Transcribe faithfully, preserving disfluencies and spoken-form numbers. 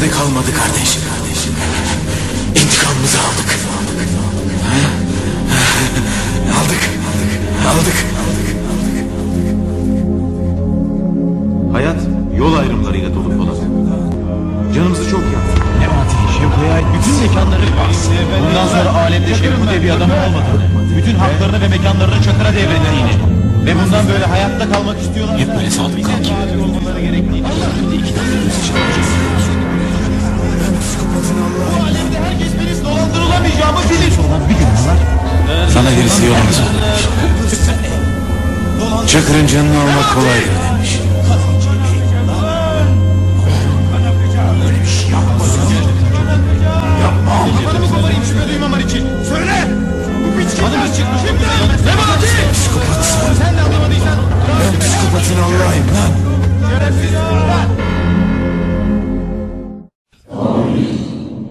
yerde kalmadı kardeşim. İntikamımızı aldık. Aldık. Aldık. Hayat yol ayrımlarıyla dolu Polat. Canımızı çok yaktı. Nebati, Şevko'ya ait bütün mekanları bundan sonra alemde Şevko diye bir adam olmadığını, bütün haklarını ve mekanlarını Çakır'a devrettiğini ve bundan böyle hayatta kalmak istiyorlar. Hep böyle sadık kal ki. Olmaları gerektiğini. Şimdi iki tane bu alemde herkes benim dolandırılamayacağımı bilir. Olan bir gün var. Sana birisi yolunu söylemiş. Çakır'ın canını almak kolaydır.